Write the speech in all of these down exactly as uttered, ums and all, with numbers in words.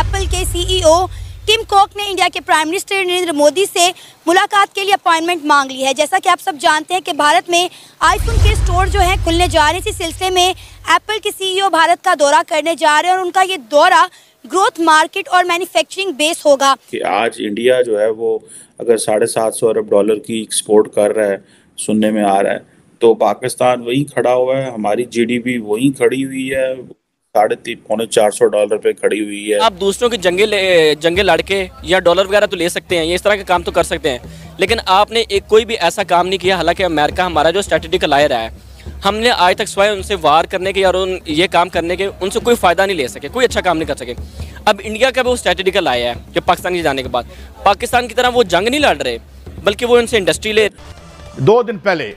Apple के CEO Tim Cook ने India के प्राइम मिनिस्टर नरेंद्र मोदी से मुलाकात के लिए अपॉइंटमेंट मांग ली है। जैसा कि आप सब जानते हैं कि भारत में आईफोन के स्टोर जो हैं खुलने जा रहे हैं। इसी सिलसिले में एप्पल के सीईओ भारत का दौरा करने जा रहे हैं और उनका ये दौरा ग्रोथ मार्केट और मैन्युफैक्चरिंग बेस होगा। कि आज इंडिया जो है वो अगर साढ़े सात सौ अरब डॉलर की एक्सपोर्ट कर रहा है, सुनने में आ रहा है, तो पाकिस्तान वहीं खड़ा हुआ है, हमारी जीडीपी वहीं खड़ी हुई है, साढ़े तीन पौने चार सौ डॉलर पे खड़ी हुई है। आप दूसरों की जंगे जंगे लड़के या डॉलर वगैरह तो ले सकते हैं, ये इस तरह के काम तो कर सकते हैं, लेकिन आपने एक कोई भी ऐसा काम नहीं किया। हालांकि अमेरिका हमारा जो स्ट्रेटेजिक अलायर है, हमने आज तक स्वयं उनसे वार करने के और उन ये काम करने के उनसे कोई फ़ायदा नहीं ले सके, कोई अच्छा काम नहीं कर सके। अब इंडिया का भी वो स्ट्रेटेजिक अलायर है जो पाकिस्तान के जाने के बाद पाकिस्तान की तरह वो जंग नहीं लड़ रहे, बल्कि वो उनसे इंडस्ट्री ले। दो दिन पहले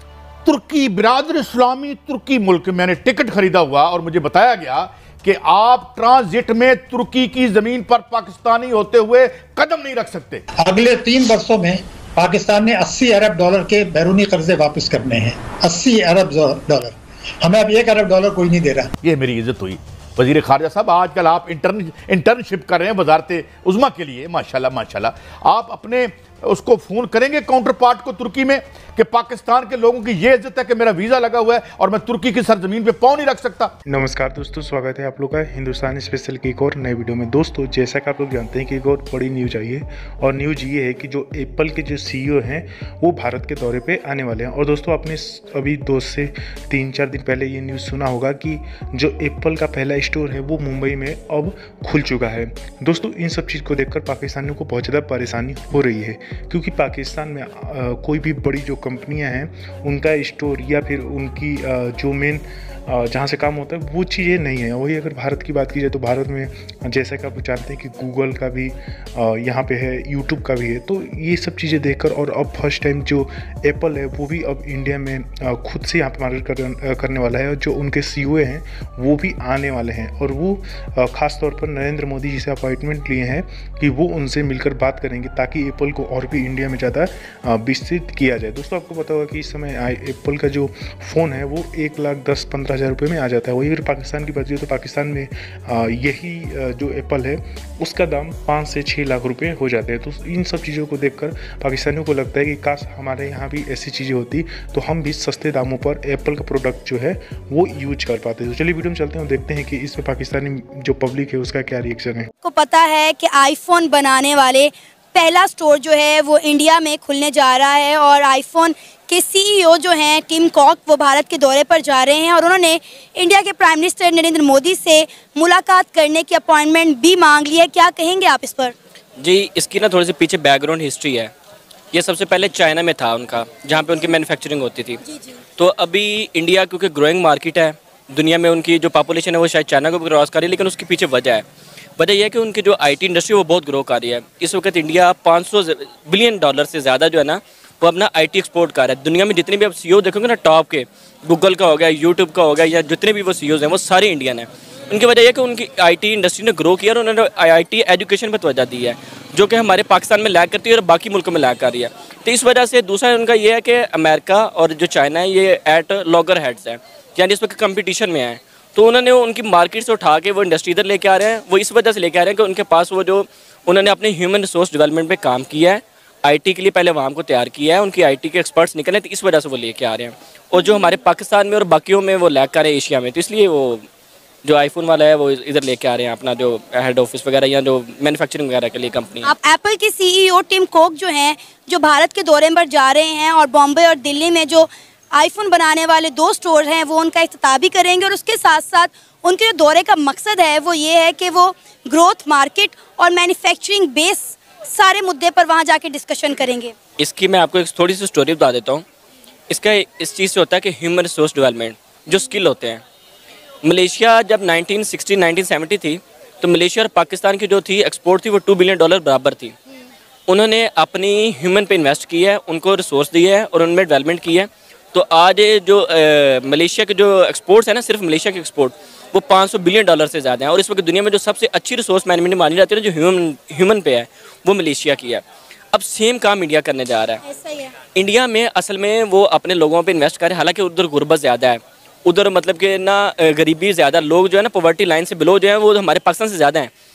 तुर्की बिरादर इस्लामी तुर्की मुल्क में मैंने टिकट खरीदा हुआ और मुझे बताया गया कि आप ट्रांजिट में तुर्की की जमीन पर पाकिस्तानी होते हुए कदम नहीं रख सकते। अगले तीन वर्षों में पाकिस्तान ने अस्सी अरब डॉलर के बैरूनी कर्जे वापस करने हैं। अस्सी अरब डॉलर, हमें अब एक अरब डॉलर कोई नहीं दे रहा। ये मेरी इज्जत हुई। वजीर खारजा साहब, आजकल आप इंटर्न इंटर्नशिप कर रहे हैं वजारत उज़्मा के लिए, माशाल्लाह माशाल्लाह। आप अपने उसको फ़ोन करेंगे काउंटर पार्ट को तुर्की में कि पाकिस्तान के लोगों की ये इज्जत है कि मेरा वीज़ा लगा हुआ है और मैं तुर्की की सरजमीन पे पाँव नहीं रख सकता। नमस्कार दोस्तों, स्वागत है आप लोग का हिंदुस्तानी स्पेशल की एक और नई वीडियो में। दोस्तों, जैसा कि आप लोग जानते हैं कि एक और बड़ी न्यूज़ आई है और न्यूज़ ये है कि जो एप्पल के जो सीईओ हैं वो भारत के दौरे पर आने वाले हैं। और दोस्तों, आपने अभी दो से तीन चार दिन पहले ये न्यूज़ सुना होगा कि जो एप्पल का पहला स्टोर है वो मुंबई में अब खुल चुका है। दोस्तों, इन सब चीज़ को देखकर पाकिस्तानियों को बहुत ज़्यादा परेशानी हो रही है, क्योंकि पाकिस्तान में आ, कोई भी बड़ी जो कंपनियां हैं उनका स्टोर या फिर उनकी आ, जो मेन जहाँ से काम होता है वो चीज़ें नहीं है। वही अगर भारत की बात की जाए तो भारत में जैसा कि आप जानते हैं कि गूगल का भी यहाँ पे है, यूट्यूब का भी है। तो ये सब चीज़ें देखकर और अब फर्स्ट टाइम जो एप्पल है वो भी अब इंडिया में खुद से यहाँ पे मार्केट कर, करने वाला है। और जो उनके सीईओ हैं वो भी आने वाले हैं और वो ख़ास तौर पर नरेंद्र मोदी जी से अपॉइंटमेंट लिए हैं कि वो उनसे मिलकर बात करेंगे ताकि एप्पल को और भी इंडिया में ज़्यादा विस्तृत किया जाए। दोस्तों, आपको पता होगा कि इस समय एप्पल का जो फ़ोन है वो एक लाख दस पंद्रह हज़ार रुपये में आ जाता है। वही अगर पाकिस्तान की बात की तो पाकिस्तान में आ, यही आ, जो एप्पल है उसका दाम पाँच से छः लाख रुपए हो जाते हैं। तो इन सब चीज़ों को देखकर पाकिस्तानियों को लगता है कि काश हमारे यहाँ भी ऐसी चीज़ें होती तो हम भी सस्ते दामों पर एप्पल का प्रोडक्ट जो है वो यूज कर पाते। तो चलिए वीडियो में चलते हैं और देखते हैं कि इसमें पाकिस्तानी जो पब्लिक है उसका क्या रिएक्शन है। आपको पता है कि आईफोन बनाने वाले पहला स्टोर जो है वो इंडिया में खुलने जा रहा है और आईफोन के सीईओ जो हैं टिम कुक वो भारत के दौरे पर जा रहे हैं और उन्होंने इंडिया के प्राइम मिनिस्टर नरेंद्र मोदी से मुलाकात करने की अपॉइंटमेंट भी मांग ली है। क्या कहेंगे आप इस पर? जी, इसकी ना थोड़ी सी पीछे बैकग्राउंड हिस्ट्री है। ये सबसे पहले चाइना में था उनका, जहाँ पे उनकी मैन्युफैक्चरिंग होती थी। जी जी। तो अभी इंडिया क्योंकि ग्रोइंग मार्केट है, दुनिया में उनकी जो पॉपुलेशन है वो शायद चाइना को भी क्रॉस कर रही है, लेकिन उसकी पीछे वजह है वजह यह है कि उनकी जो आईटी इंडस्ट्री वो बहुत ग्रो कर रही है। इस वक्त इंडिया पाँच सौ बिलियन डॉलर से ज़्यादा जो है ना वो अपना आईटी एक्सपोर्ट कर रहा है। दुनिया में जितने भी आप सीईओ देखोगे ना टॉप के, गूगल का हो गया, यूट्यूब का हो गया, या जितने भी वो सीईओज हैं वो सारे इंडियन हैं। उनकी वजह यह कि उनकी आईटी इंडस्ट्री ने ग्रो किया और उन्होंने आईटी एजुकेशन पर तवज्जो दी है, जो कि हमारे पाकिस्तान में लैग करती है और बाकी मुल्कों में लैग कर रही है। तो इस वजह से दूसरा उनका ये है कि अमेरिका और जो चाइना है ये एट लॉगर हेड्स है, यानी इस वक्त कंपटीशन में है। तो उन्होंने उनकी मार्केट से उठा के वो इंडस्ट्री इधर लेके आ रहे हैं। वो इस वजह से लेके आ रहे हैं कि उनके पास वो जो उन्होंने अपने ह्यूमन रिसोर्स डेवलपमेंट पे काम किया है, आईटी के लिए पहले वहाँ को तैयार किया है, उनकी आईटी के एक्सपर्ट्स निकले, तो इस वजह से वो लेके आ रहे हैं। और जो हमारे पाकिस्तान में और बाकियों में वो लैग कर रहे हैं एशिया में, तो इसलिए वो जो आईफोन वाला है वो इधर लेके आ रहे हैं अपना जो हेड ऑफिस वगैरह या जो मैन्युफैक्चरिंग वगैरह के लिए कंपनी। आप एप्पल के सीईओ टिम कुक जो हैं जो भारत के दौरे पर जा रहे हैं और बॉम्बे और दिल्ली में जो आईफोन बनाने वाले दो स्टोर हैं वो उनका इफ्तिताह भी करेंगे और उसके साथ साथ उनके जो दौरे का मकसद है वो ये है कि वो ग्रोथ मार्केट और मैन्युफैक्चरिंग बेस सारे मुद्दे पर वहाँ जाके डिस्कशन करेंगे। इसकी मैं आपको एक थोड़ी सी स्टोरी बता देता हूँ। इसका इस चीज़ से होता है कि ह्यूमन रिसोर्स डेवलपमेंट जो स्किल होते हैं, मलेशिया जब नाइनटीन सिक्सटी नाइनटीन सेवेंटी थी तो मलेशिया और पाकिस्तान की जो थी एक्सपोर्ट थी वो टू बिलियन डॉलर बराबर थी। उन्होंने अपनी ह्यूमन पे इन्वेस्ट किया है, उनको रिसोर्स दिए है और उनमें डेवलपमेंट की है। तो आज जो आ, मलेशिया के जो एक्सपोर्ट्स है ना, सिर्फ मलेशिया के एक्सपोर्ट वो पाँच सौ बिलियन डॉलर से ज़्यादा है। और इस वक्त दुनिया में जो सबसे अच्छी रिसोर्स मैनेजमेंट मानी जाती है ना, जो ह्यूमन ह्यूमन पे है, वो मलेशिया की है। अब सेम काम इंडिया करने जा रहा है। ऐसा ही है। इंडिया में असल में वो अपने लोगों पे इन्वेस्ट करे, हालांकि उधर गुर्बत ज़्यादा है, उधर मतलब कि ना गरीबी ज़्यादा, लोग जो है ना पॉवर्टी लाइन से बिलो जो है वो हमारे पाकिस्तान से ज़्यादा हैं,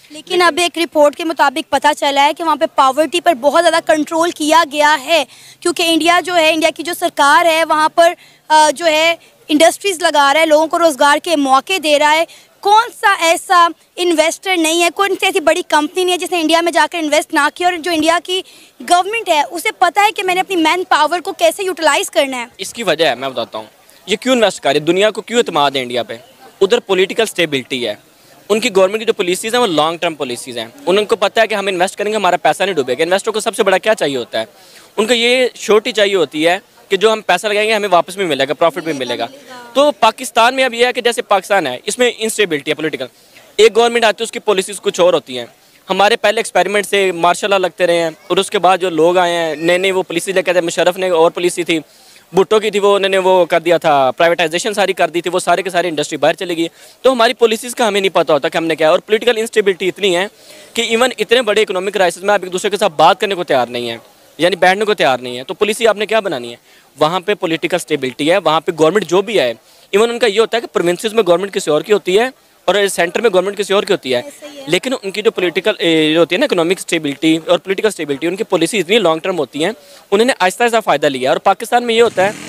लेकिन अब एक रिपोर्ट के मुताबिक पता चला है कि वहाँ पे पावर्टी पर बहुत ज़्यादा कंट्रोल किया गया है, क्योंकि इंडिया जो है, इंडिया की जो सरकार है वहाँ पर अ, जो है इंडस्ट्रीज़ लगा रहा है, लोगों को रोज़गार के मौके दे रहा है। कौन सा ऐसा इन्वेस्टर नहीं है, कौन सी ऐसी बड़ी कंपनी नहीं है जिसने इंडिया में जाकर इन्वेस्ट ना किया, और जो इंडिया की गवर्नमेंट है उसे पता है कि मैंने अपनी मैन पावर को कैसे यूटिलाइज़ करना है। इसकी वजह है, मैं बताता हूँ, ये क्यों इन्वेस्ट कर रहे, दुनिया को क्यों एतमाद है इंडिया पे। उधर पॉलिटिकल स्टेबिलिटी है, उनकी गवर्नमेंट की जो पॉलिसीज़ हैं वो लॉन्ग टर्म पॉलिसीज़ हैं। उनको पता है कि हम इन्वेस्ट करेंगे हमारा पैसा नहीं डूबेगा। इन्वेस्टर को सबसे बड़ा क्या चाहिए होता है, उनको ये श्योरिटी चाहिए होती है कि जो हम पैसा लगाएंगे हमें वापस भी मिलेगा, प्रॉफिट भी मिलेगा। तो पाकिस्तान में अब यह है कि जैसे पाकिस्तान है, इसमें इंस्टेबिलिटी है पॉलिटिकल। एक गवर्नमेंट आती है, उसकी पॉलिसीज़ कुछ और होती हैं। हमारे पहले एक्सपेरिमेंट से मार्शल लॉ लगते रहे हैं, और उसके बाद जो लोग आए हैं नए नए वो पॉलिसी लेकर आए। मुशर्रफ ने और पॉलिसी थी, भुट्टो की थी, वो उन्होंने वो कर दिया था, प्राइवेटाइजेशन सारी कर दी थी, वो सारे के सारे इंडस्ट्री बाहर चली गई। तो हमारी पॉलिसीज़ का हमें नहीं पता होता कि हमने क्या है। और पॉलिटिकल इंस्टेबिलिटी इतनी है कि इवन इतने बड़े इकोनॉमिक क्राइसिस में आप एक दूसरे के साथ बात करने को तैयार नहीं है, यानी बैठने को तैयार नहीं है। तो पॉलिसी आपने क्या बनानी है, वहाँ पे पॉलिटिकल स्टेबिलिटी है, वहाँ पे गवर्नमेंट जो भी है, इवन उनका ये होता है कि प्रोविंसेस में गवर्नमेंट किसी और की होती है और सेंटर में गवर्नमेंट किसी और की होती है, लेकिन उनकी जो पॉलिटिकल जो होती है ना, इकोनॉमिक स्टेबिलिटी और पॉलिटिकल स्टेबिलिटी, उनकी पॉलिसी इतनी लॉन्ग टर्म होती हैं, उन्होंने आहिस्ता आहिस्ता फ़ायदा लिया। और पाकिस्तान में ये होता है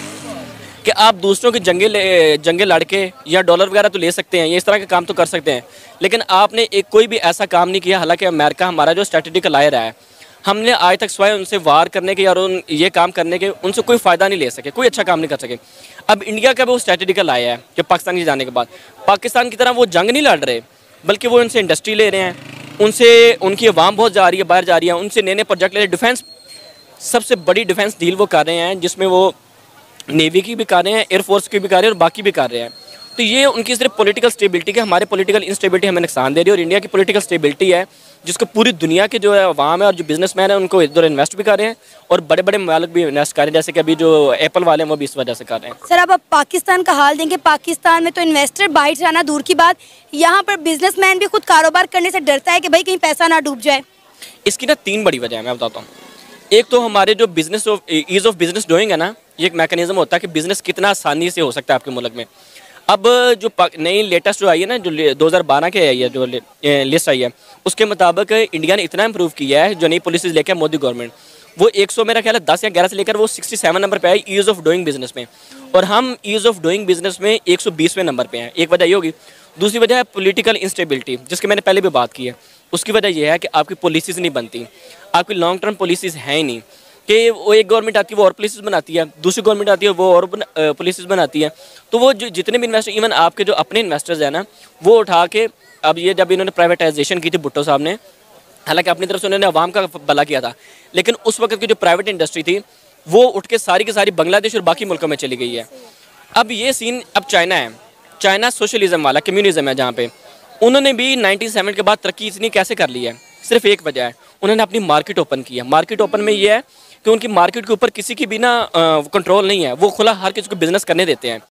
कि आप दूसरों की जंगे जंगे लड़ के या डॉलर वगैरह तो ले सकते हैं, ये इस तरह के काम तो कर सकते हैं, लेकिन आपने एक कोई भी ऐसा काम नहीं किया। हालांकि अमेरिका हमारा जो स्ट्रेटेजिक अलायर है, हमने आज तक स्वयं उनसे वार करने के या उन ये काम करने के उनसे कोई फ़ायदा नहीं ले सके, कोई अच्छा काम नहीं कर सके। अब इंडिया का भी वो स्ट्रेटेजिकल आया है कि पाकिस्तान के जाने के बाद पाकिस्तान की तरह वो जंग नहीं लड़ रहे, बल्कि वो उनसे इंडस्ट्री ले रहे हैं, उनसे उनकी आवाम बहुत जा रही है, बाहर जा रही है, उनसे नए नए प्रोजेक्ट ले रहे हैं। डिफेंस सबसे बड़ी डिफेंस डील वो कर रहे हैं, जिसमें वो नेवी की भी कर रहे हैं, एयरफोर्स की भी कर रहे हैं और बाकी भी कर रहे हैं। तो ये उनकी सिर्फ पॉलिटिकल स्टेबिलिटी के, हमारे पॉलिटिकल इंस्टेबिलिटी हमें नुकसान दे रही है। और इंडिया की पॉलिटिकल स्टेबिलिटी है जिसको पूरी दुनिया के जो है अवाम है और जो बिजनेसमैन है उनको इधर इन्वेस्ट भी कर रहे हैं, और बड़े बड़े मालिक भी इन्वेस्ट कर रहे हैं, जैसे कि अभी जो एप्पल वाले हैं वो भी इस वजह से कर रहे हैं। सर अब आप पाकिस्तान का हाल देंगे, पाकिस्तान में तो इन्वेस्टर बाहर से आना दूर की बात, यहाँ पर बिजनेसमैन भी खुद कारोबार करने से डरता है कि भाई कहीं पैसा ना डूब जाए। इसकी ना तीन बड़ी वजह है, मैं बताता हूँ। एक तो हमारे जो business of ease of business doing है ना, ये एक मैकेनिज्म होता है कि बिजनेस कितना आसानी से हो सकता है आपके मुल्क में। अब जो नई लेटेस्ट जो आई है ना, जो दो हज़ार बारह के आई है जो लिस्ट आई है, उसके मुताबिक इंडिया ने इतना इम्प्रूव किया है, जो नई पॉलिसीज लेकर मोदी गवर्नमेंट, वो एक सौ मेरा ख्याल है दस या ग्यारह से लेकर वो सड़सठ नंबर पे है ईज ऑफ डूइंग बिजनेस में, और हम ईज ऑफ डूइंग बिजनेस में एक सौ बीसवें नंबर पे हैं। एक वजह ये होगी। दूसरी वजह है पॉलिटिकल इंस्टेबिलिटी, जिसकी मैंने पहले भी बात की है। उसकी वजह यह है कि आपकी पॉलिसीज़ नहीं बनती, आपकी लॉन्ग टर्म पॉलिसीज़ हैं ही नहीं, कि वो एक गवर्नमेंट आती है वो और पॉलिसीज़ बनाती है, दूसरी गवर्नमेंट आती है वो और पॉलिसीज़ बनाती है। तो वो जो जितने भी इन्वेस्टर, इवन आपके जो अपने इन्वेस्टर्स हैं ना, वो उठा के, अब ये जब इन्होंने प्राइवेटाइजेशन की थी भुट्टो साहब ने, हालांकि अपनी तरफ से उन्होंने अवाम का भला किया था, लेकिन उस वक्त की जो प्राइवेट इंडस्ट्री थी वो उठ के सारी की सारी बांग्लादेश और बाकी मुल्कों में चली गई है। अब ये सीन अब चाइना है, चाइना सोशलिज्म वाला कम्युनिज्म है, जहाँ पे उन्होंने भी नाइनटीन सेवन के बाद तरक्की इतनी कैसे कर ली है, सिर्फ एक वजह है, उन्होंने अपनी मार्केट ओपन की है। मार्केट ओपन में ये है कि उनकी मार्केट के ऊपर किसी की भी ना कंट्रोल नहीं है, वो खुला हर किसी को बिजनेस करने देते हैं।